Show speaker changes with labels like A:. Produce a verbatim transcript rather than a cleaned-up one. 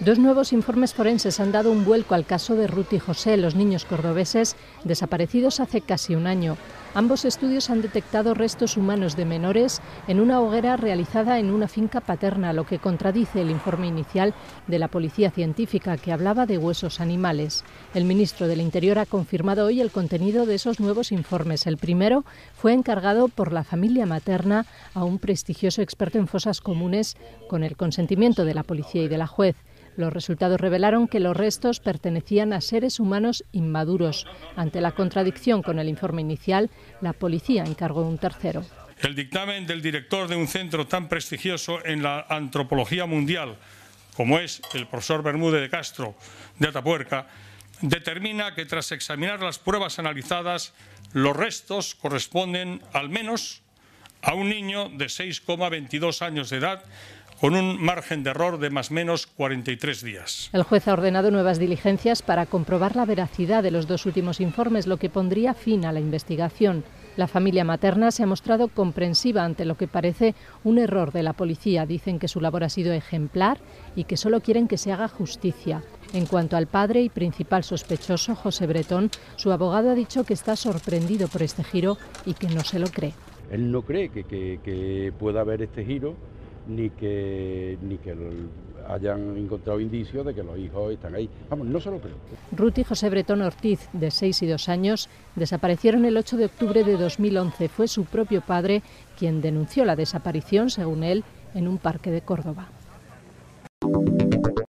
A: Dos nuevos informes forenses han dado un vuelco al caso de Ruth y José, los niños cordobeses desaparecidos hace casi un año. Ambos estudios han detectado restos humanos de menores en una hoguera realizada en una finca paterna, lo que contradice el informe inicial de la Policía Científica, que hablaba de huesos animales. El ministro del Interior ha confirmado hoy el contenido de esos nuevos informes. El primero fue encargado por la familia materna a un prestigioso experto en fosas comunes, con el consentimiento de la policía y de la juez. Los resultados revelaron que los restos pertenecían a seres humanos inmaduros. Ante la contradicción con el informe inicial, la policía encargó un tercero.
B: El dictamen del director de un centro tan prestigioso en la antropología mundial, como es el profesor Bermúdez de Castro de Atapuerca, determina que tras examinar las pruebas analizadas, los restos corresponden al menos a un niño de seis coma veintidós años de edad, con un margen de error de más o menos cuarenta y tres días.
A: El juez ha ordenado nuevas diligencias para comprobar la veracidad de los dos últimos informes, lo que pondría fin a la investigación. La familia materna se ha mostrado comprensiva ante lo que parece un error de la policía. Dicen que su labor ha sido ejemplar y que solo quieren que se haga justicia. En cuanto al padre y principal sospechoso, José Bretón, su abogado ha dicho que está sorprendido por este giro y que no se lo cree.
C: Él no cree que, que, que pueda haber este giro, ni que ni que hayan encontrado indicios de que los hijos están ahí. Vamos, no se lo creo.
A: Ruth y José Bretón Ortiz, de seis y dos años, desaparecieron el ocho de octubre de dos mil once. Fue su propio padre quien denunció la desaparición, según él, en un parque de Córdoba.